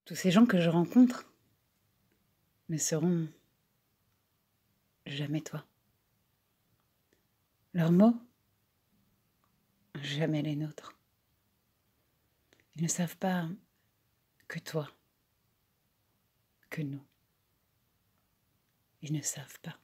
Tous ces gens que je rencontre ne seront jamais toi. Leurs mots, jamais les nôtres. Ils ne savent pas que toi, que nous. Ils ne savent pas.